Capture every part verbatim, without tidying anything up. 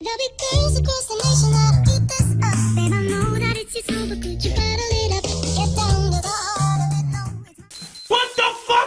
There'll be girls across the nation that'll eat this up. They don't know that it's your soul, but could you better lead up? Get down to the heart of it, no. What the fuck?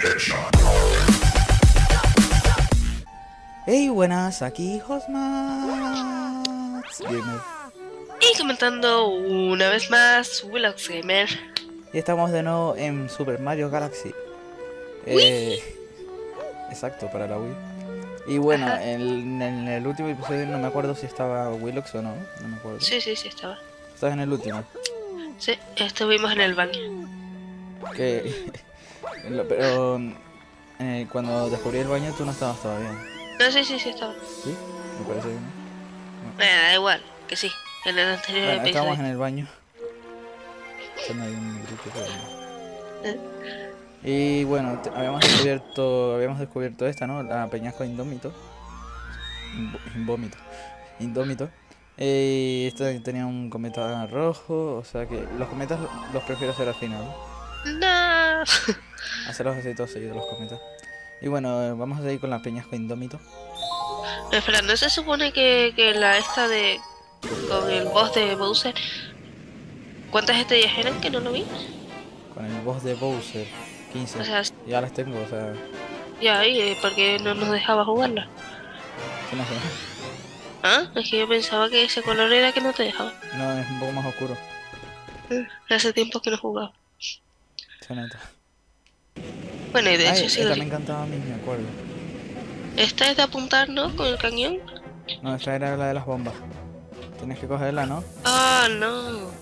Hey, buenas, aquí Hosmats Gamer. Y comentando una vez más, Willox Gamer. Y estamos de nuevo en Super Mario Galaxy. Eh, exacto, para la Wii. Y bueno, en, en el último episodio no me acuerdo si estaba Willox o no. No me acuerdo. Sí, sí, sí, estaba. Estás en el último. Sí, estuvimos en el baño. Que, pero eh, cuando descubrí el baño tú no estabas todavía. No, sí, sí, sí, estaba. ¿Sí? Me parece bien. Eh, da igual, que sí. En el anterior Bueno, episodio. estábamos en el baño. Echando ahí un grito, pero- Eh, Y bueno, te- habíamos descubierto habíamos descubierto esta, ¿no? La peñasco indómito. Invo- Invómito. Indómito. Eh, esta tenía un cometa rojo, o sea que los cometas lo- los prefiero hacer al final, ¿no? No. Hacerlos así todos seguidos los cometas. Y bueno, eh, vamos a seguir con la peñasco indómito. Espera, ¿no se supone que, que la esta de... con el boss de Bowser... ¿Cuántas estrellas eran que no lo vi? Con el boss de Bowser. quince. O sea, Ya las tengo, o sea, ya, ¿y eh, por qué no nos dejaba jugarla? sí, no sé. ¿Ah? Es que yo pensaba que ese color era que no te dejaba. No, es un poco más oscuro. Eh, Hace tiempo que no jugaba. Se nota. Bueno, y de Ay, hecho sí esta lo me vi. encantaba a mí, me acuerdo. Esta es de apuntar, ¿no? Con el cañón. No, esta era la de las bombas. Tienes que cogerla, ¿no? Ah, no.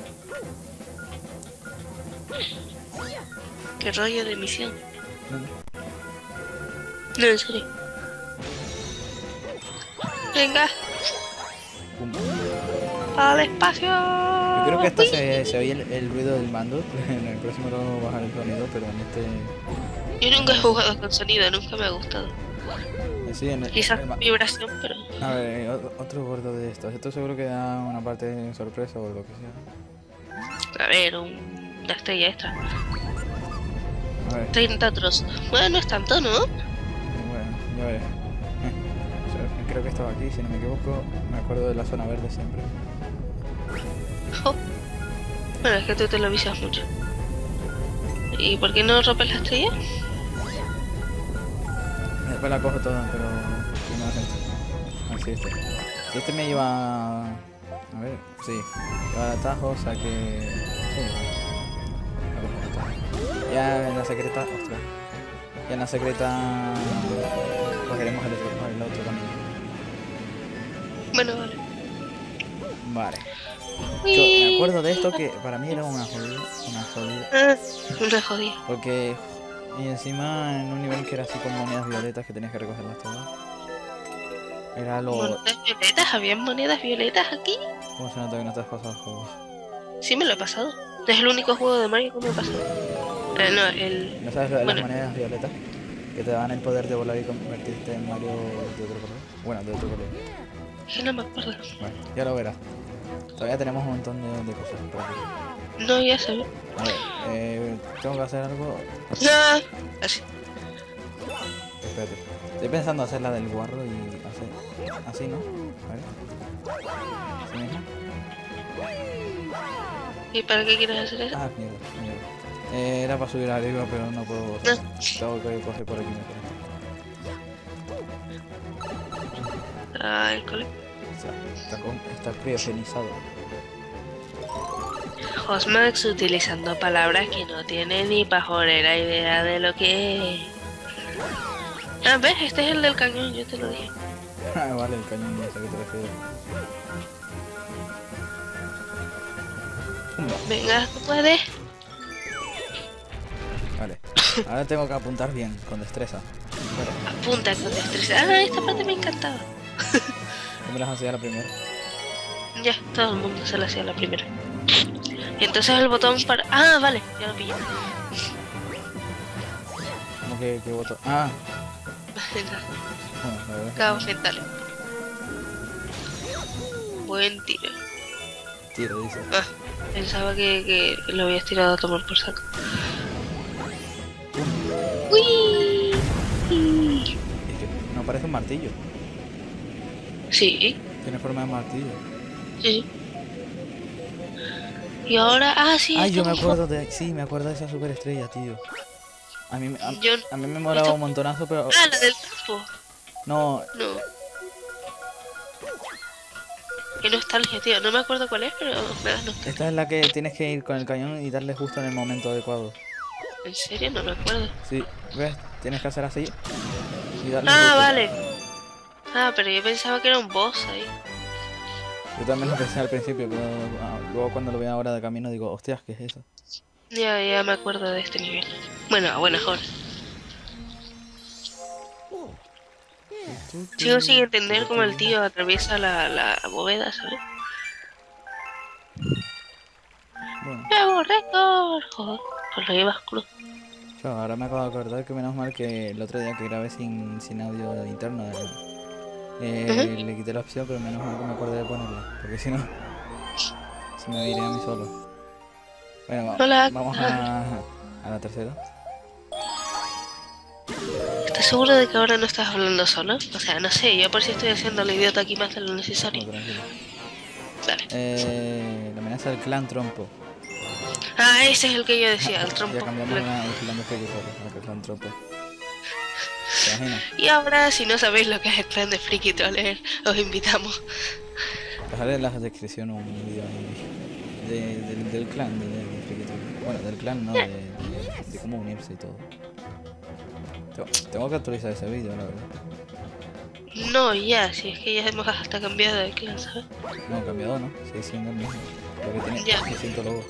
Qué rollo de misión. No. No, en serio. Venga, Pum. al espacio. Yo creo que hasta se, se oye el, el ruido del mando. En el próximo lo vamos a bajar el sonido, pero en este... Yo nunca he jugado con sonido, nunca me ha gustado. eh, Sí, en el, Quizás el ma- vibración, pero... A ver, eh, o- otro gordo de estos. Esto seguro que da una parte de sorpresa o lo que sea. A ver, un... una estrella extra. A ver, treinta trozos. Bueno, no es tanto, ¿no? bueno, ya veré. O sea, creo que estaba aquí, si no me equivoco. Me acuerdo de la zona verde siempre. Jo. Bueno, es que tú te lo visas mucho. ¿Y por qué no rompes la estrella? Después la cojo toda, pero primero es este. Así este. Y este me lleva... A ver, sí. Lleva el atajo, o sea que... Sí. La cojo el atajo. Ya en la secreta... Ostras. Ya en la secreta... Cogeremos el otro, el otro camino. Bueno, vale. Vale. Yo me acuerdo de esto que para mí era una jodida. Una jodida. Ah, una jodida. Porque... Y encima en un nivel que era así con monedas violetas que tenías que recogerlas todas. Era lo... ¿Monedas violetas? ¿Habían monedas violetas aquí? ¿Cómo se nota que no te has pasado el juego? Sí, me lo he pasado. Es el único juego de Mario que me he pasado. Eh, no, el... ¿No sabes lo de Bueno. las monedas violetas? Que te dan el poder de volar y convertirte en Mario de otro color. Bueno, de otro color. que no me acuerdo. Bueno, ya lo verás. Todavía tenemos un montón de, de cosas por aquí. No, ya sabía. A ver, eh, tengo que hacer algo... No. Así. Espérate. Estoy pensando hacer la del guarro y hacer... Así, ¿no? A ver. ¿Así mismo? ¿Y para qué quieres hacer eso? Ah, mierda, mierda. Eh, era para subir arriba, pero no puedo... No. Tengo que coger por aquí, me parece. Ay, cole. Está, está, con- está criogenizado. Hosmax utilizando palabras que no tienen ni pajorera idea de lo que es. Ah, ¿ves? Este es el del cañón, yo te lo dije. Ah, vale, el cañón, no sé a qué te refieres. Pumba. Venga, tú puedes. Vale. Ahora tengo que apuntar bien, con destreza. Pero, Apunta con destreza. Ah, esta parte me encantaba. ¿cómo me las hacía la primera? Ya, todo el mundo se lo hacía la primera. Y entonces el botón para... Ah, vale, ya lo pillé. ¿Cómo que, que voto? Ah, Venga, bueno, la verdad. cabos mentales. Buen tiro. Tiro, dice. Ah, pensaba que, que lo habías tirado a tomar por saco. ¡Uy! Es que no parece un martillo. Sí, Tiene forma de martillo. Sí. Y ahora, ah, sí. Ay, yo esto me mismo. acuerdo de... Sí, me acuerdo de esa superestrella, tío. A mí, me- a, Yo- a mí me molaba esto- un montonazo, pero... Ah, la del campo. No, No. Qué nostalgia, tío. No me acuerdo cuál es, pero me da nostalgia. esta es la que tienes que ir con el cañón y darle justo en el momento adecuado. ¿En serio? No me acuerdo. Sí, ¿ves? Tienes que hacer así y darle Ah, justo. vale. Ah, pero yo pensaba que era un boss ahí. Yo también lo pensé al principio, pero ah, luego cuando lo veo ahora de camino digo, hostias, ¿qué es eso? Ya, ya me acuerdo de este nivel. Bueno, a buenas horas. Sigo sin entender cómo el tío atraviesa la, la bóveda, ¿sabes? Bueno, ¡Nuevo récord! Joder, pues lo llevas cruz. yo ahora me acabo de acordar que menos mal que el otro día que grabé sin, sin audio interno, eh, Ujú. le quité la opción, pero menos mal que me acordé de ponerla, porque si no, se me iría a mí solo. Bueno, va- Hola. vamos a, a la tercera. ¿Estás seguro de que ahora no estás hablando solo? O sea, no sé, yo por si estoy haciendo el idiota aquí más de lo No, necesario. tranquilo. Dale. Eh, la amenaza del clan Trompo. Ah, ese es el que yo decía, el Ya trompo. cambiamos a el clan de Friki Troll, al clan Trompo. ¿Te imaginas? Y ahora, si no sabéis lo que es el clan de Friki Troller, os invitamos. Dejaré en la descripción un vídeo ahí de, del- del clan de, de Friki Troll. Bueno, del clan no, de, de, de cómo unirse y todo. Tengo, tengo que actualizar ese vídeo, la verdad. No, ya, si es que ya hemos hasta cambiado de clan, ¿sabes? No, ha cambiado, ¿no? Sigue siendo el mismo. Lo que tiene Ya. distinto logo.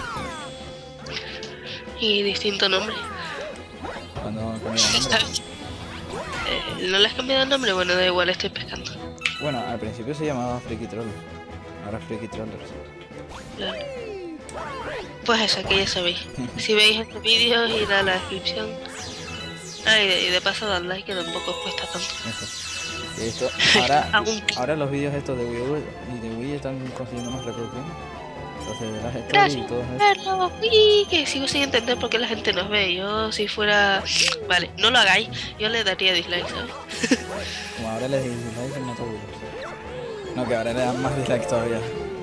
Y distinto nombre. Cuando cambia el nombre. Eh, ¿No le has cambiado el nombre? Bueno, da igual, estoy pescando. Bueno, al principio se llamaba Friki Troll. Ahora es Friki Trollers. Claro. Pues eso, que ya sabéis. Si veis este vídeo, id a la descripción. Ah, y de, y de paso dad like, que tampoco os cuesta tanto. Eso. Y esto, ahora, Aún. ahora los vídeos estos de Wii U y de Wii están consiguiendo más reproducción. Entonces las stories y Gracias todo por eso. verlo. Y que sigo sin entender por qué la gente nos ve. Yo, si fuera... Vale, no lo hagáis. Yo le daría dislike, ¿sabes? Como ahora les di dislike en otro vídeo. No, que ahora le dan más dislike todavía.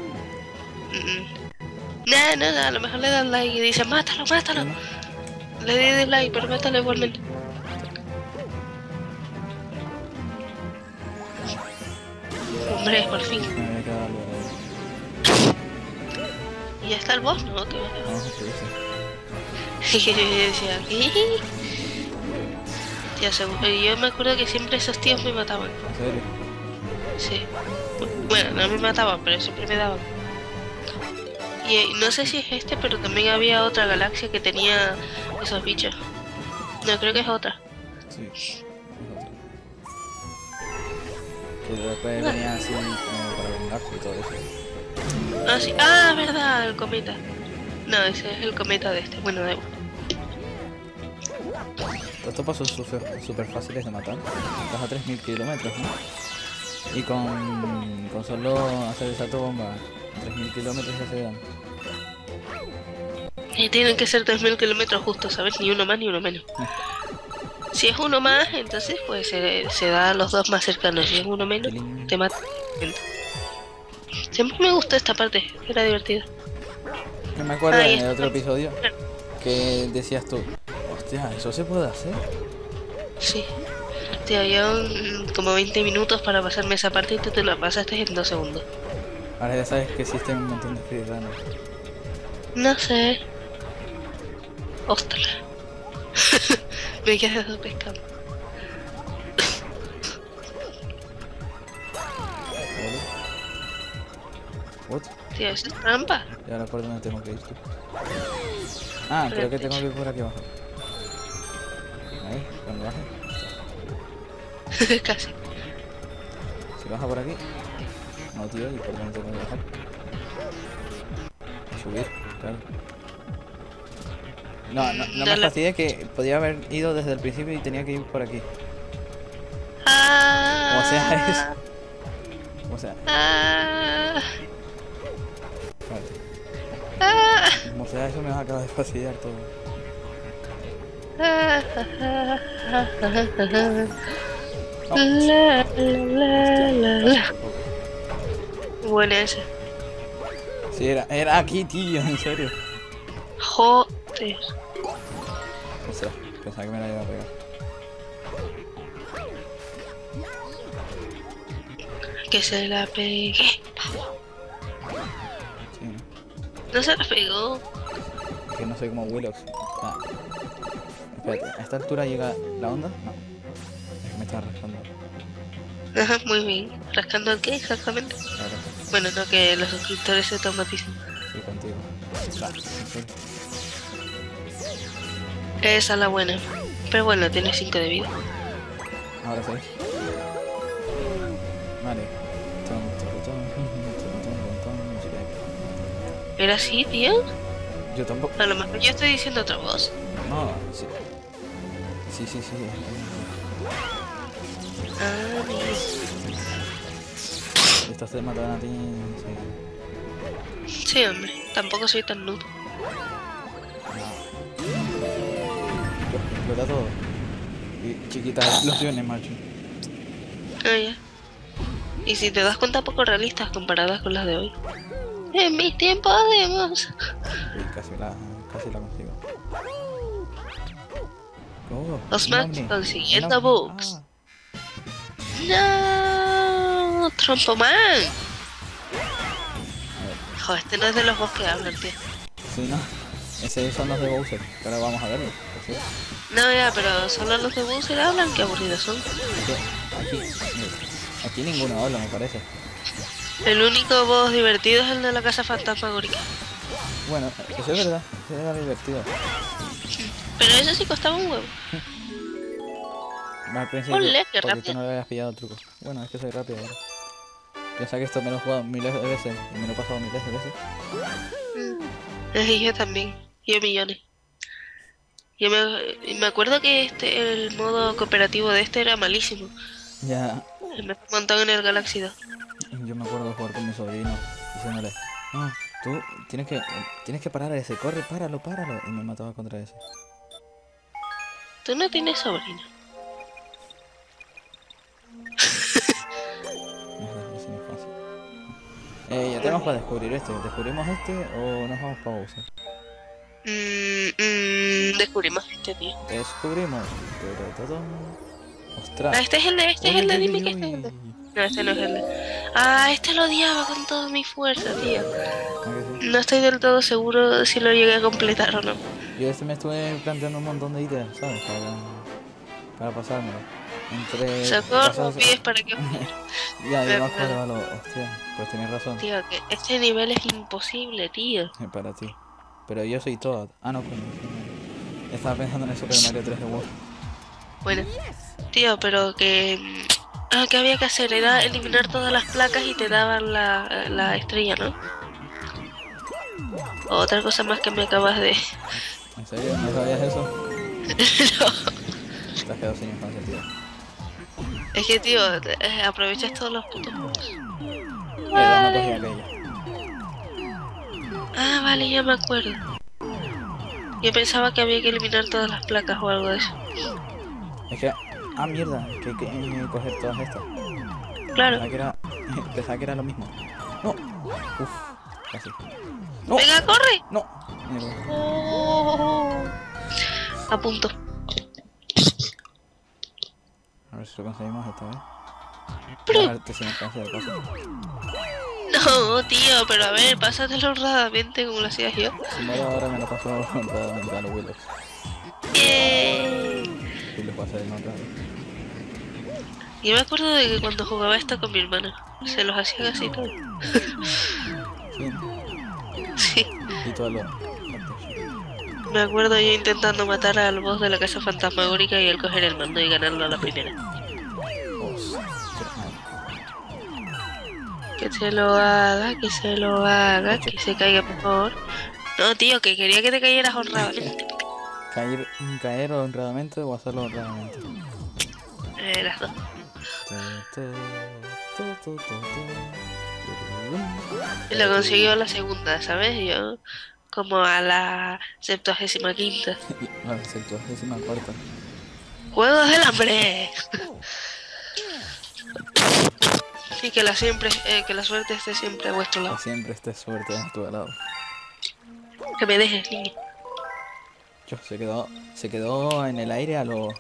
No, no, no, a lo mejor le dan like y dicen, mátalo, mátalo. Le di dislike, pero mátalo igualmente. Hombre, por fin. Me había quedado algo. Y ya está el boss, ¿no? Que va. Vamos a subirse. Y yo decía, ¿qué? Ya, seguro. Yo me acuerdo que siempre esos tíos me mataban. ¿En serio? Sí. Bueno, no me mataban, pero siempre me daban. Y eh, no sé si es este, pero también había otra galaxia que tenía esos bichos. No, creo que es otra. Sí. Es otro. Que después venía así como para vengarse y todo eso. Ah, sí. Ah, verdad, el cometa. No, ese es el cometa de este. Bueno, da igual. Estos pasos son súper súper fáciles de matar. Estás a tres mil kilómetros, ¿no? Y con, con solo hacer el salto bomba a tres mil kilómetros ya se dan. Y tienen que ser tres mil kilómetros justos, ¿sabes? Ni uno más ni uno menos. Si es uno más, entonces pues se, se da a los dos más cercanos. Si es uno menos, te mata. Siempre me gustó esta parte, era divertida. Que me acuerdo Ahí en el está. otro episodio que decías tú, hostia, ¿eso se puede hacer? Sí. Tío, yo mm, como veinte minutos para pasarme esa parte y tú te la pasaste en dos segundos. Ahora ya sabes que existen un montón de speedrunners. No sé. Ostras. Me he quedado pescando. What? Tío, ¿eso es trampa? Y ahora por dónde tengo que ir tú. Ah, creo que tengo que ir por aquí abajo. Ahí, cuando baje. Casi. Si baja por aquí. No, tío, ¿y por dónde tengo que bajar? Subir, claro. No, no, no me Dale. fastidia que podía haber ido desde el principio y tenía que ir por aquí. Ah, O sea, es... O sea, ah, espérate. ah, Como sea, eso me va a acabar de fastidiar todo. ah, ah, ah, ah, ah. No. La, la, la, la, la. Buena ese. Sí, era, era aquí, tío, en serio. Joder. Ostras, pensaba que me la iba a pegar. Que se la pegué. Sí, ¿no? No se la pegó. Que no soy como Willox. Ah. Espérate, ¿a esta altura llega la onda? No. Es que me está rascando. Ajá, muy bien. ¿Rascando el qué exactamente? Claro, Bueno, no, que los suscriptores se automaticen. sí, contigo. Ah, ¿en serio? Esa es la buena. Pero bueno, tiene cinco de vida. Ahora sí. Vale. Tom, tom, tom, tom, tom, tom, música épica. ¿Era así, tío? Yo tampoco. A lo mejor yo estoy diciendo otra voz. No, sí. Sí, sí, sí. Ah, mira. Estos te mataban a ti. Sí. Sí, hombre. Tampoco soy tan nudo. Explota todo. Y chiquitas explosiones, macho. Ah, ya. Y si te das cuenta, poco realistas comparadas con las de hoy. En mis tiempos de moza. Uy, casi la, casi la consigo. Oh, Los un Max ovni, consiguiendo un ovni. bugs. No, Trompoman. Ah, Joder, este no es de los boss que hablan, tío. sí, no. Ese son los de Bowser. Pero ahora vamos a verlo. por cierto. No, ya, pero solo los de Bowser hablan, qué aburridos son. Es que aquí, mira, aquí ninguno habla, me parece. El único boss divertido es el de la casa fantasmagórica. Bueno, eso es verdad. Eso era divertido. Pero eso sí costaba un huevo. Al principio, Ole, qué porque tú rápido. no le habías pillado el truco. Bueno, es que soy rápido ahora. Piensa que esto me lo he jugado miles de veces y me lo he pasado miles de veces. Y yo también. Yo millones. Yo me, me acuerdo que este el modo cooperativo de este era malísimo. Ya, Me montaron en el Galaxy dos. yo me acuerdo de jugar con mi sobrino diciéndole, no, tú tienes que, tienes que parar a ese, corre, páralo, páralo. Y me mataba contra ese. Tú no tienes sobrino. No sé, es infancia. Eh, ya tenemos para descubrir este. ¿Descubrimos este o nos vamos para Bowser? Mm, mm, descubrimos este, tío. Descubrimos. Tadadadam. Ostras. Ah, este es el de, este es Uy, el de, uy, dime uy, que este es uy. el de. No, este no es el de. Ah, este lo odiaba con toda mi fuerza, tío. ¿A que sí? No estoy del todo seguro de si lo llegué a completar o no. Yo este me estuve planteando un montón de ideas, ¿sabes? Para, para pasármelo. Entre... Socorro, pasas- pides para que... Ya, Me yo me acuerdo. acuerdo, lo... hostia, pues tienes razón. Tío, que este nivel es imposible, tío. Para ti. Pero yo soy Toad. Ah, no, coño. Estaba pensando en el Super Mario tres de World. Bueno, tío, pero que... Ah, que había que hacer era eliminar todas las placas y te daban la, la estrella, ¿no? Otra cosa más que me acabas de... ¿En serio? ¿No sabías eso? No. Te has quedado sin infancia, tío. Es que, tío, eh, aprovechas todos los putos juegos. Eh, no cogí aquella. Ah, vale, ya me acuerdo. Yo pensaba que había que eliminar todas las placas o algo de eso. Es que... Ah, mierda, que hay que eh, coger todas estas. Claro. Pensaba que era... Pensaba que era lo mismo. No. Uf, casi. No, ¡Venga, corre! no. Mierda. Oh. A punto. A ver si lo conseguimos esta vez. Pero- Voy a darte sin alcance de paso. No, tío, pero a ver, pásatelo honradamente como lo hacías yo. Si muero ahora me lo paso honradamente a los Willows. ¡Yay! Y los voy a hacer en otra vez. Yo me acuerdo de que cuando jugaba esto con mi hermana, se los hacía casi todo. Sí. Sí, Y todo lo... me acuerdo yo intentando matar al boss de la casa fantasmagórica y él coger el mando y ganarlo a la primera. Ostras. Que se lo haga, que se lo haga, que se caiga por favor. No, tío, que quería que te cayeras honrado. Caer, caer honradamente o hacerlo honradamente. Eh, las dos. Y lo consiguió la segunda, ¿sabes? Yo como a la septuagésima quinta. La septuagésima cuarta. ¡Juegos del hambre! Y que la siempre, eh, que la suerte esté siempre a vuestro Que lado. siempre estés suerte a tu lado. Que me dejes, niño. Yo, se quedó, se quedó en el aire a lo...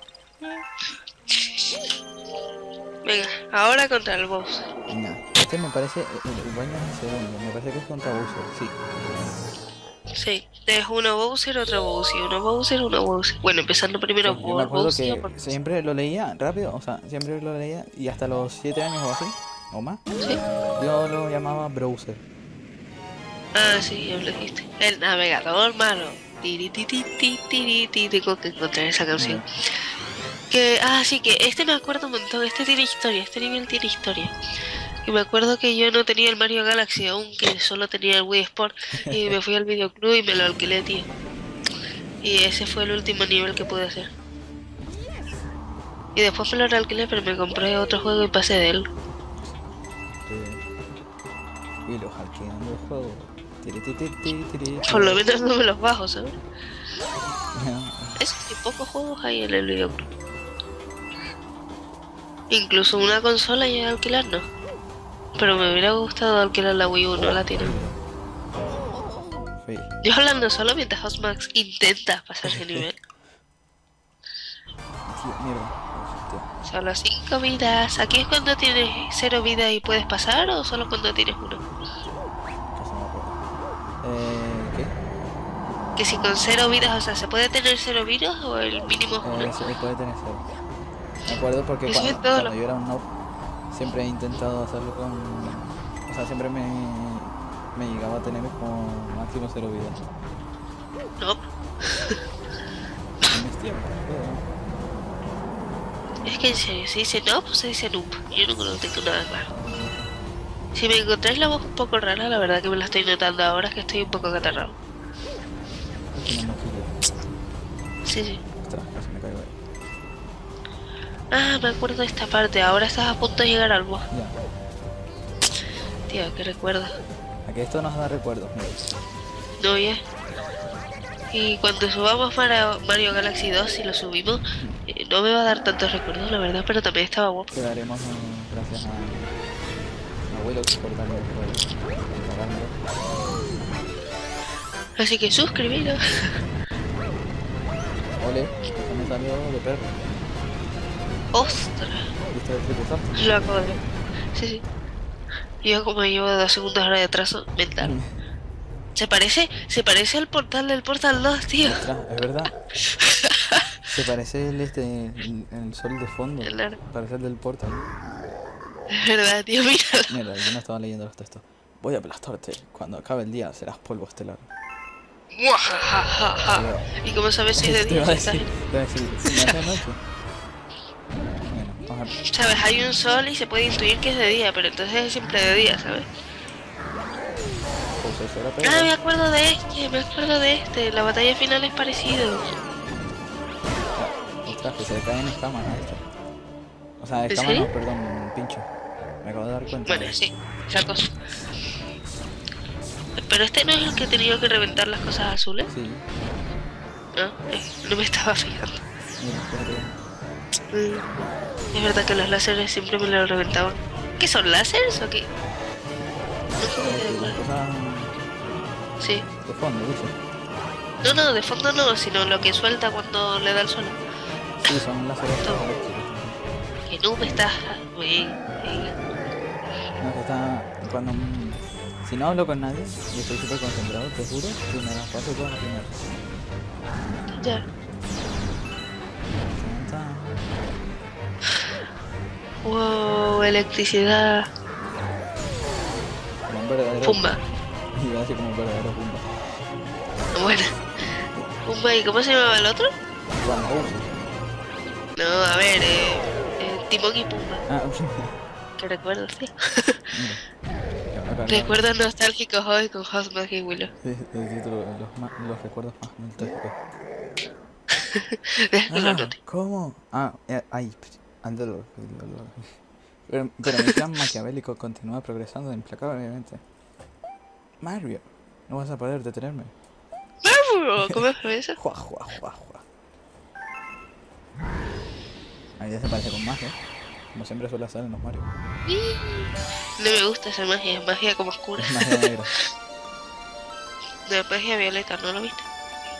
Venga, ahora contra el boss. Venga, este me parece... El, el baño es el segundo, me parece que es contra Bowser, sí. Sí, es uno Bowser, otro Bowser, uno Bowser, uno Bowser. Bueno, empezando primero Sí, yo me por acuerdo Bowser. que por- siempre lo leía rápido, o sea, siempre lo leía y hasta los siete años o así, o más, Sí. yo lo llamaba Browser. Ah, sí, ya me lo dijiste. El navegador malo. Tiri, ti, ti, ti, tiri, ti. Tengo que encontrar esa canción. Que, ah, sí, que este me acuerdo un montón. Este tiene historia, este nivel tiene historia. Y me acuerdo que yo no tenía el Mario Galaxy aún, que solo tenía el Wii Sport. Y me fui al videoclub y me lo alquilé, tío. Y ese fue el último nivel que pude hacer. Y después me lo alquilé, pero me compré otro juego y pasé de él. Eh, y los hackeando el juego. Tiri, ti, ti, ti, tiri, Por lo tiri. menos no me los bajo, ¿sabes? Eso sí, pocos juegos hay en el videoclub. Incluso una consola llega a alquilar, no. Pero me hubiera gustado alquilar la Wii U, no la tiene. Fail. Yo hablando solo mientras Osmax intenta pasar ese nivel. Tío, mierda. Hostia. Solo cinco vidas. ¿Aquí es cuando tienes cero vidas y puedes pasar o solo cuando tienes uno? Casi no me acuerdo. Eh, ¿qué? Que si con cero vidas, o sea, ¿se puede tener cero vidas o el mínimo es Eh, uno? sí, puede tener cero. Me acuerdo porque Eso es cuando, todo cuando lo- yo era un noob, siempre he intentado hacerlo con... O sea, siempre me, me llegaba a tener con máximo cero vida. No, En mis tiempos. pero- es que en serio, se dice no, pues se dice noob. Yo no lo tengo nada claro. Si me encontráis la voz un poco rara, la verdad que me la estoy notando ahora que estoy un poco catarrado. Es una mosquilla. Sí, sí. Ostras, casi me caigo ahí. Ah, me acuerdo de esta parte. Ahora estás a punto de llegar al boss. Ya. Tío, qué recuerdo. A que esto nos da recuerdos, mira. No, ya. Y cuando subamos Mario, Mario Galaxy dos, si lo subimos, eh, no me va a dar tantos recuerdos, la verdad, pero también estaba guapo. Quedaremos eh, gracias a a abuelo por darme el juego. Por pagármelo. Así que suscribiros. Ole, esto me salió de perro. Ostras, ¿Viste el triple salto? lo acabo de ver. Sí, sí. Yo como llevo dos segundos ahora de atraso mental. Se parece, se parece al portal del Portal dos, tío. Ostras, es verdad. Se parece el este, el, el sol de fondo. Claro. Parece el del portal. Es verdad, tío, mira. Mierda, yo no estaba leyendo los textos. Voy a aplastarte. Cuando acabe el día serás polvo estelar. Muajajaja. ¿Y cómo sabes si es de Te iba día? a si estás decir, en- te iba a decir, ¿me hace noche? Bueno, vamos a... Sabes, hay un sol y se puede intuir que es de día, pero entonces es siempre de día, ¿sabes? Pues eso era Ah, me peor. acuerdo de este, me acuerdo de este. La batalla final es parecido. Ostras, que se le caen escamas a esto. O sea, ¿En escamas no, serio? perdón, pincho. Me acabo de dar cuenta. Bueno, sí, esa cosa. Pero este no es el que he tenido que reventar las cosas azules. Sí, No, eh, no me estaba fijando. mira, fíjate. Mm, Es verdad que los láseres siempre me los reventaban. ¿Qué son láseres o qué? No tengo idea Las cuál. cosas Sí. de fondo, dice. No, no, de fondo no, sino lo que suelta cuando le da el sol. Sí, son láseres Todo. eléctricos. Que no me estás. Muy bien. Venga. No, que está... Cuando... mm, Si no hablo con nadie y estoy súper concentrado, te juro que me las paso todas las primeras. Ya. Wow, electricidad. Como un verdadero... Pumba. Iba a decir como un verdadero pumba. Bueno. Pumba, ¿y cómo se llamaba el otro? Juan Bowser. No, a ver, eh, eh, Timón y Pumba. Ah, ¿Qué recuerdos, tío? mira. Acá, acá, Recuerdos nostálgicos hoy con Hosmag y Willow. Sí, el título, los, ma- los recuerdos más nostálgicos. Déjame lo Ah, anote. ¿cómo? Ah, eh, ay, andalo. Pero, pero mi plan maquiavélico continúa progresando implacablemente. Mario, no vas a poder detenerme. ¿Cómo fue eso? Juá, juá, juá, juá. Ahí ya se parece con más, ¿eh? como siempre suele hacer en los Mario. No me gusta esa magia, magia como oscura. Es magia negra. De magia violeta, ¿no lo viste?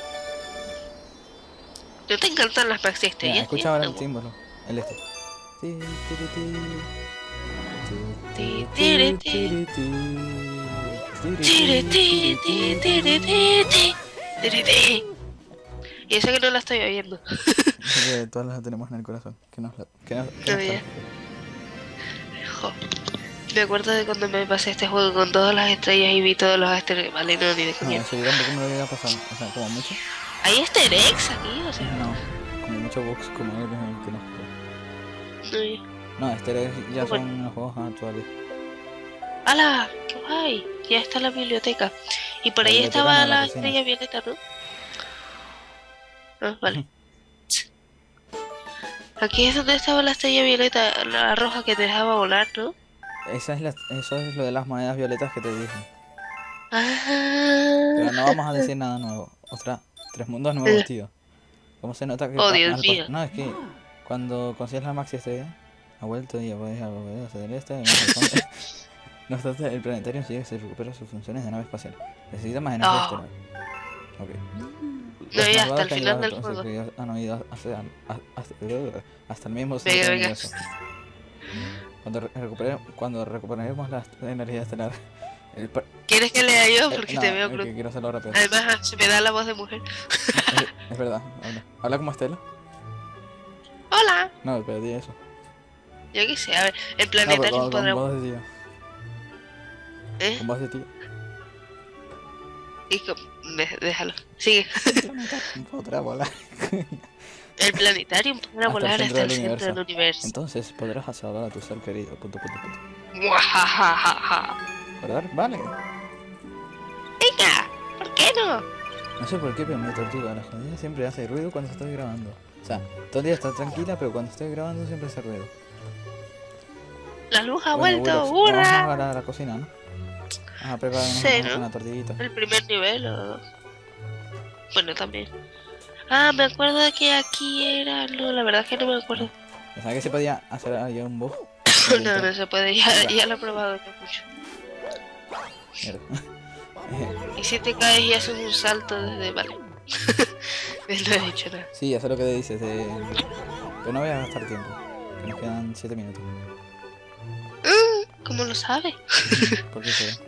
¿No te encantan las magias Mira, estrellas? escucha ahora el tío? símbolo, el este. Ti, tiri, ti. Ti, tiri, ti. Tiri, ti. Tiri, ti, ti, tiri, ti, ti, tiri, ti. Y eso que no la estoy oyendo. Porque todas las tenemos en el corazón. Que nos, la- que nos, que No, nos ya. Jo. Me acuerdo de cuando me pasé este juego con todas las estrellas y vi todos los asteroides. Vale, no, ni de No, coña. eso yo tampoco me lo había pasado. O sea, como mucho. ¿Hay easter eggs aquí? O sea, No, como mucho bugs, como algo que, que no. no. ya. No, este es- ya Bueno. son los juegos actuales. ¡Hala! ¡Qué guay! Ya está la biblioteca. Y por La ahí biblioteca estaba no, la la cocina. estrella violeta, ¿no? Ah, vale. Aquí es donde estaba la estrella violeta, la roja que te dejaba volar, ¿no? Esa es la, eso es lo de las monedas violetas que te dije. Ah. Pero no vamos a decir nada nuevo. Ostras, tres mundos nuevos, tío. ¿Cómo se nota que... Oh, pa- Dios al pas- mío. No, es que cuando consigues la maxi estrella, ha vuelto y ya podéis volver hacia el este. Más al fondo. No obstante, el planetario sigue se recupera sus funciones de nave espacial. Necesita más energía Oh. estelar. Ok. No, Los ya, malvados hasta el que han final llegado del entonces, juego. que ya han oído hasta, hasta, hasta el mismo Venga, centro del venga. universo. Cuando, re- recupere- cuando recuperemos la energía estelar. El par- ¿Quieres que lea yo? eh, Porque no, te veo es que cruz. quiero hacerlo rápido. Además, ah, se me da la voz de mujer. Es, es verdad, habla. ¿Habla como Estela? ¡Hola! No, pero di eso. Yo qué sé, a ver, el No, pero planetario con, con podrá... voz de tío. ¿Eh? Con voz de tío. Y con- de- Déjalo. Sigue. Podrá volar. El planetario podrá Hasta el volar centro hasta el del centro del universo. Entonces podrás salvar a tu ser querido. Punto, punto, punto. Muajajajaja. ¿Verdad? Vale. Venga, ¿por qué no? No sé por qué, pero mi tortuga, la jodida, siempre hace ruido cuando estoy grabando. O sea, todo el día está tranquila, pero cuando estoy grabando siempre hace ruido. La luz ha Bueno, vuelto, Willox, vamos a ¡hurra! jugar a la cocina, ¿no? Vamos a preparar Sí, una, ¿no? una tortillita. El primer nivel o dos. Bueno, también. Ah, me acuerdo de que aquí era... No, la verdad es que no me acuerdo. ¿Sabes que se podía hacer ahí un bug? No, no se puede, ya, ya lo he probado yo mucho. Mierda. Y si te caes y haces un salto desde... Vale. No he dicho nada. Sí, eso es lo que dices. De... Pero no voy a gastar tiempo. Que nos quedan siete minutos. ¿Cómo lo sabes? ¿Por qué será?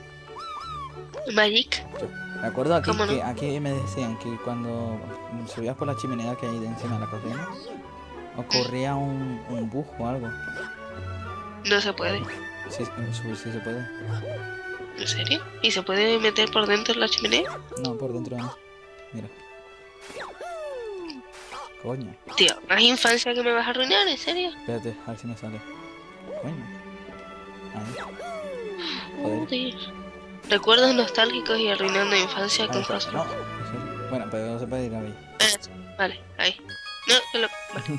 Magic. Me acuerdo aquí ¿Cómo no? que aquí me decían que cuando subías por la chimenea que hay de encima de la cocina, ocurría un, un bug o algo. No se puede. Sí, subir sí se puede. ¿En serio? ¿Y se puede meter por dentro de la chimenea? No, por dentro no. Mira. Coño. Tío, ¿más infancia que me vas a arruinar? ¿En serio? Espérate, a ver si me sale. Coño. Ahí. Joder. Joder. Recuerdos nostálgicos y arruinando infancia Ahí con está. cosas. No, en serio. Bueno, pero no se puede ir ahí. Ah, Vale, ahí. No, que lo... Vale.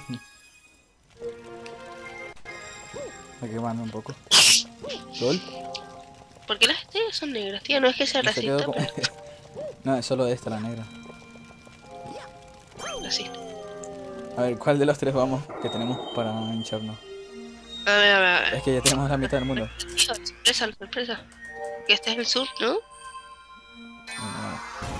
Aquí mando un poco. ¿Sol? ¿Por qué las estrellas son negras, tío? No es que sea Y se quedó racista, como- pero No, es solo esta, la negra. racista. A ver, ¿cuál de los tres vamos que tenemos para hincharnos? A ver, a ver, a ver. Es que ya tenemos la mitad del mundo. Tío, sorpresa, la sorpresa. Que este es el sur, ¿no? Bueno,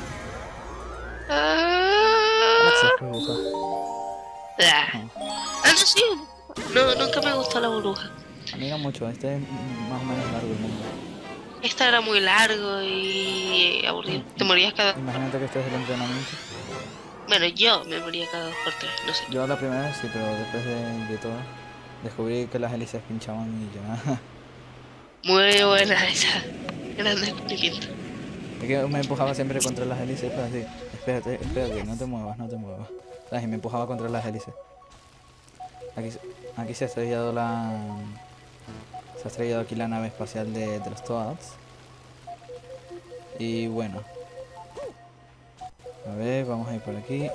Ah, Gracias, burbuja. ah, Ah, no, sí. No, nunca me gustó la burbuja. A mí no mucho, este es más o menos largo el mundo. Esta era muy largo y aburrido. Te morías cada... Imagínate que este es el entrenamiento. Bueno, yo me moría cada dos por tres, no sé. Yo la primera vez sí, pero después de, de todo, descubrí que las hélices pinchaban y ya. Muy buena esa. Gran descubrimiento. Es que me empujaba siempre contra las hélices, pero así, espérate, espérate, no te muevas, no te muevas. ¿Sabes? Y me empujaba contra las hélices. Aquí, se- aquí se ha estrellado la... Se ha estrellado aquí la nave espacial de, de los Toads. Y bueno. A ver, vamos a ir por aquí.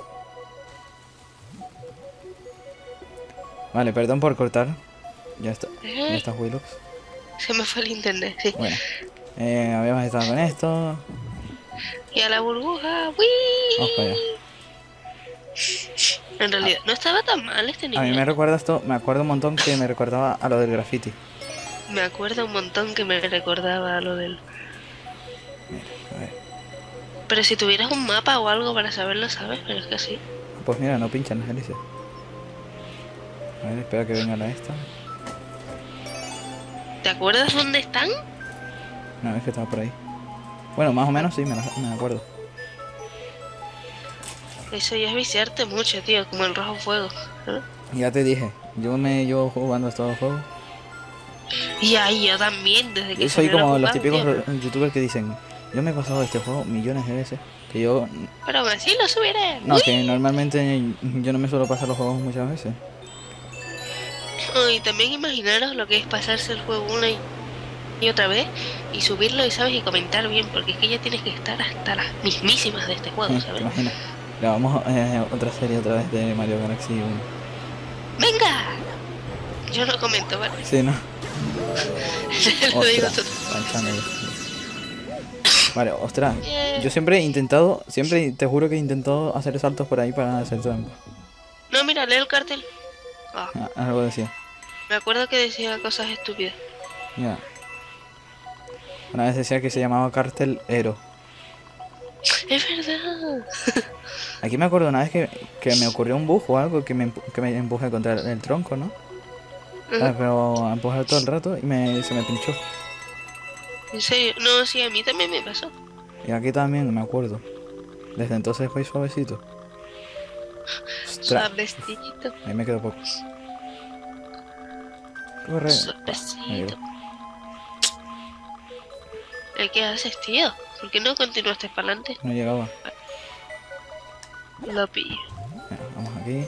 Vale, perdón por cortar. Ya está, ya está Willox. Se me fue el internet, sí. Bueno, eh, habíamos estado con esto. Y a la burbuja, ¡wii! Vamos para allá. En realidad, no estaba tan mal este A mí me nivel. recuerda esto, me acuerdo un montón que me recordaba a lo del graffiti. Me acuerdo un montón que me recordaba a lo del... A ver. Pero si tuvieras un mapa o algo para saberlo, ¿sabes? Pero es que sí. Pues mira, no pinchan las hélices. A ver, espera que venga la esta. ¿Te acuerdas dónde están? No, es que estaba por ahí. Bueno, más o menos sí, me, la- me acuerdo. Eso ya es viciarte mucho, tío, como el rojo fuego. ¿eh? Ya te dije, yo me llevo jugando a estos juegos. Y ahí yo también, desde que Yo soy salió la como los jugada, típicos tío. ro- youtubers que dicen, yo me he pasado este juego millones de veces. Que yo, Pero aún así lo subiré. no, ¡Uy! que normalmente yo no me suelo pasar los juegos muchas veces. Oh, y también imaginaros lo que es pasarse el juego una y y otra vez y subirlo y sabes y comentar bien, porque es que ya tienes que estar hasta las mismísimas de este juego, ¿Te ¿sabes? imaginas? Grabamos eh, otra serie otra vez de Mario Galaxy uno. ¡Venga! Yo no comento, ¿vale? Sí, ¿no? Lo digo Ostras, todo. manchando ya. Vale, ostras. Eh, Yo siempre he intentado, siempre te juro que he intentado hacer saltos por ahí para hacer trampa. No, mira, lee el cartel. Ah, Ah, algo decía. me acuerdo que decía cosas estúpidas. Ya. Una vez decía que se llamaba Cartel Ero. Es verdad. Aquí me acuerdo una vez que, que me ocurrió un bug o algo que me, empu- que me empujé contra el, el tronco, ¿no? Ah, pero empujé todo el rato y me, se me pinchó. En serio, no, sí, a mí también me pasó. Y aquí también me acuerdo. Desde entonces fue suavecito. Ostras, Suavecito, ahí me quedó poco. Corre. suavecito. ¿Eh, ¿Qué haces, tío? ¿Por qué no continuaste para adelante? No llegaba. Lo pillo. Mira, vamos aquí.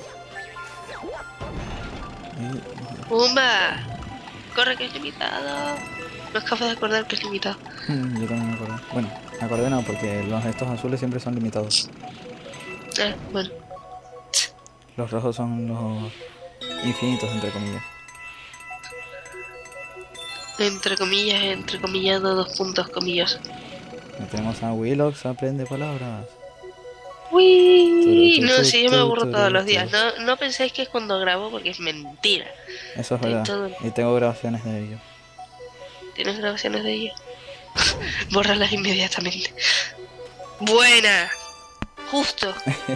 Y- ¡Pumba! Corre que es limitado. Me acabo de acordar que es limitado. Mm, yo también me acordé. Bueno, me acordé no, porque los estos azules siempre son limitados. Ah, bueno. Los rojos son los infinitos, entre comillas. Entre comillas, entre comillado, dos puntos comillas. Ya tenemos a Willox, aprende palabras. Uy, Turu, no, turu, sí, yo me turu, aburro turu, todos los turu. días. No, no penséis que es cuando grabo porque es mentira. Eso es De verdad. todo. Y tengo grabaciones de ello. ¿Tienes grabaciones de ello? Bórralas inmediatamente. Buena. Justo.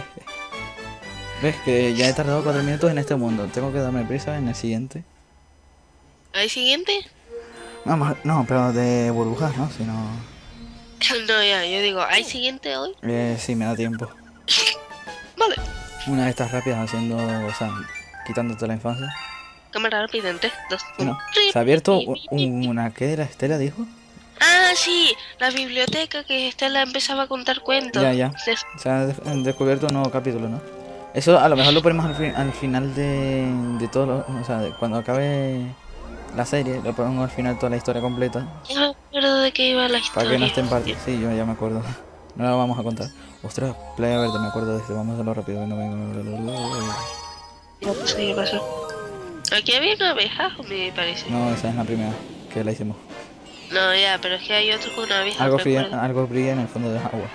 ¿Ves? Que ya he tardado cuatro minutos en este mundo. Tengo que darme prisa en el siguiente. ¿Hay siguiente? Vamos, no, pero de burbujas, ¿no? Si no... No, ya, yo digo, ¿hay siguiente hoy? Eh, sí, me da tiempo. Vale. Una de estas rápidas haciendo, o sea, quitándote la infancia. Cámara rápida en tres, dos, Sí, uno. ¿no? ¿Se ha abierto u- una... ¿Qué era? ¿Estela dijo? Ah, sí, la biblioteca que Estela empezaba a contar cuentos. Ya, ya. De- Se ha des- descubierto un nuevo capítulo, ¿no? Eso a lo mejor lo ponemos al, fin- al final de, de todo, lo- o sea, de- cuando acabe la serie, lo ponemos al final toda la historia completa, No me acuerdo de qué iba la historia. para que no esté en parte. Sí, yo ya me acuerdo. No la vamos a contar. Ostras, Playa Verde, me acuerdo de este, vamos a hacerlo rápido. Venga, venga, venga. No sé qué pasó. Aquí había una abeja, me parece. No, esa es la primera que la hicimos. No, ya, pero es que hay otro con una abeja. Algo, me fría, acuerdo. algo brilla en el fondo del agua.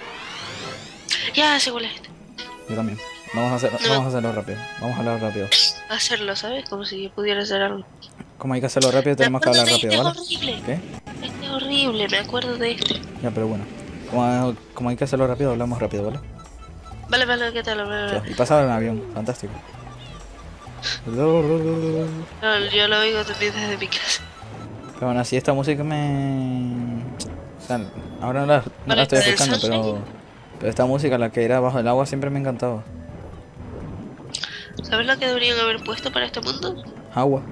Ya, sé cuál es este. Yo también. Vamos a, hacer, No. vamos a hacerlo rápido. Vamos a hablar rápido. Hacerlo, ¿sabes? Como si yo pudiera hacer algo. Como hay que hacerlo rápido, Me tenemos que acuerdo hablar de rápido, ¿vale? este, es horrible. ¿Qué? Este es horrible, me acuerdo de este. Ya, pero bueno. Como, como hay que hacerlo rápido, hablamos rápido, ¿vale? Vale, vale, ¿qué tal? Vale, vale. Y pasaba en avión, fantástico. No, yo lo oigo también desde mi casa. Pero bueno, así esta música me... O sea, ahora no la, no la Vale, estoy ¿la del escuchando, pero... Sunshine? Pero esta música, la que era bajo el agua, siempre me encantaba. ¿Sabes lo que deberían haber puesto para este mundo? Agua.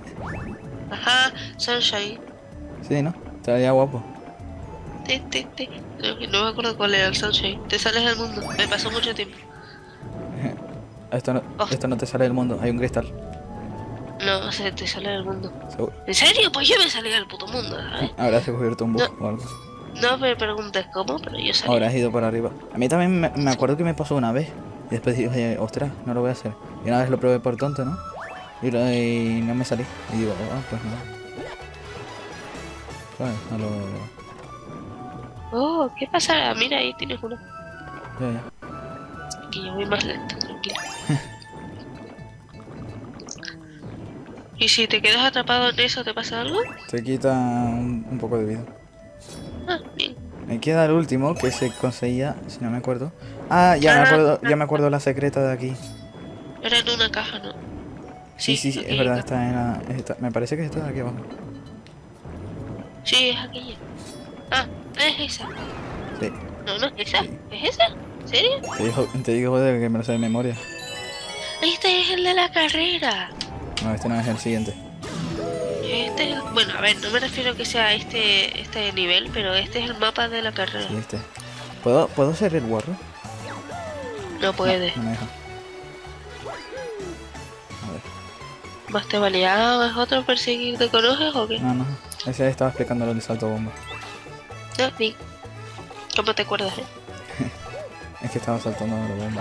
Ajá, Sunshine. Sí, ¿no? Estaría guapo. Te, te, te. Creo que no me acuerdo cuál era el Sunshine. Te sales del mundo. Me pasó mucho tiempo. Esto no, Oh. esto no te sale del mundo, hay un cristal. No, o sea, te sale del mundo. Seguro. ¿En serio? Pues yo me salí del puto mundo, ¿sabes? Habrás descubierto un bug o algo. No me preguntes cómo, pero yo salí. Habrás ido por arriba. A mí también me, me acuerdo que me pasó una vez. Y después dije, ostras, no lo voy a hacer. Y una vez lo probé por tonto, ¿no? Y, lo- y no me salí. Y digo, ah, pues no. ¿Sabes? A lo... Oh, ¿qué pasa? Mira, ahí tienes uno. Ya, ya. Que yo voy más lento, tranquilo. ¿Y si te quedas atrapado en eso, te pasa algo? Te quita un, un poco de vida. Ah, bien. Me queda el último que se conseguía, si no me acuerdo. Ah, ya me acuerdo, ya me acuerdo la secreta de aquí. Era en una caja, ¿no? Sí, sí, sí, aquí, es verdad, acá. está en la, está- me parece que está de aquí abajo. Sí, es aquella. Ah, es esa. Sí, No, no es esa. Sí. ¿Es esa? ¿En serio? te digo, te digo de que me lo sé de memoria. Este es el de la carrera. No, este no es el siguiente. Este es el... Bueno, a ver, no me refiero que sea este este nivel, pero este es el mapa de la carrera. Sí, este. ¿Puedo, ¿puedo ser el guarro? No puede. No me deja. A ver. ¿Más te valía? Ah, ¿es otro perseguirte con hojas o qué? No, no. Ese estaba explicando lo de salto bomba. No, ni. ¿Cómo te acuerdas, eh? Es que estaba saltando la bomba.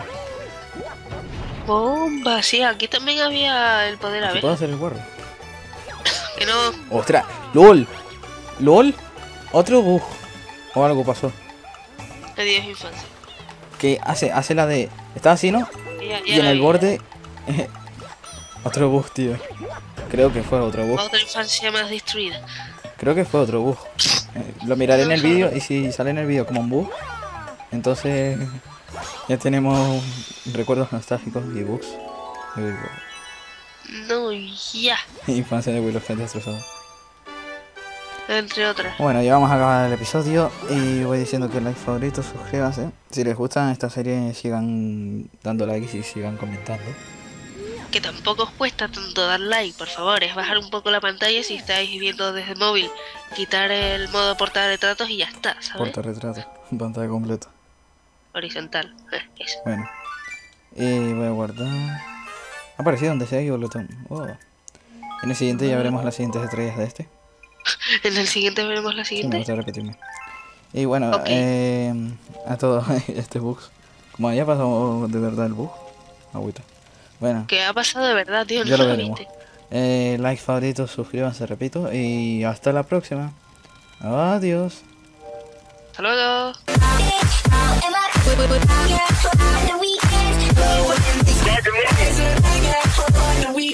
Bomba, sí, aquí también había el poder ¿Sí abeja. ¿Puedo ser el guarro? Que no. ¡Ostras! ¡Lol! ¡Lol! Otro bug. O algo pasó. Adiós, infancia. Que hace, hace la de... Está así, ¿no? Ya, ya Y en la el vi. borde... otro bug, tío. Creo que fue otro bug. Otra infancia más destruida. Creo que fue otro bug. Eh, lo miraré en el vídeo y si sale en el vídeo como un bug, entonces ya tenemos recuerdos nostálgicos y bugs. No, ya. Infancia de Willow Fett destrozado. Entre otras. Bueno, ya vamos a acabar el episodio y voy diciendo que like, favorito, suscríbanse. Si les gusta esta serie, sigan dando likes y sigan comentando. Que tampoco os cuesta tanto dar like, por favor. Es bajar un poco la pantalla si estáis viendo desde el móvil. Quitar el modo portarretratos y ya está, ¿sabes? Portarretrato, pantalla completa. Horizontal. Eh, eso. Bueno, y voy a guardar. Ha aparecido un deseo y bolotón. Oh. En el siguiente ya veremos las siguientes estrellas de este. En el siguiente veremos la Sí, me siguiente. gusta repetirme. Y bueno, Ok. eh, a todo este bug. Como ya pasó de verdad el bug. Agüita. Bueno, ¿Qué ha pasado de verdad, tío? ya No lo lo veremos. viste. Eh, like, favorito, suscríbanse, repito. Y hasta la próxima. Adiós. Hasta luego. Am I- Yeah, on the weekends.